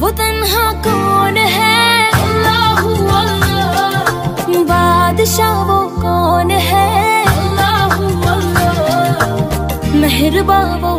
वो तन्हा कौन है, अल्लाहू अल्लाह। बादशाह वो कौन है, अल्लाहू अल्लाह। मेहरबान वो